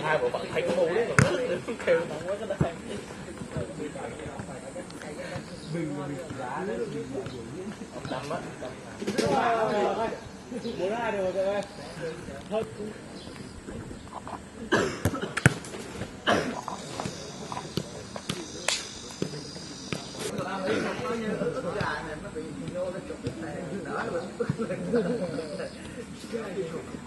hai bộ phận thấy có mũ đấy kêu nóng quá cái này đâm á muốn hai được rồi thôi nó như ức gà này nó bị nhô lên chụp cái này đỡ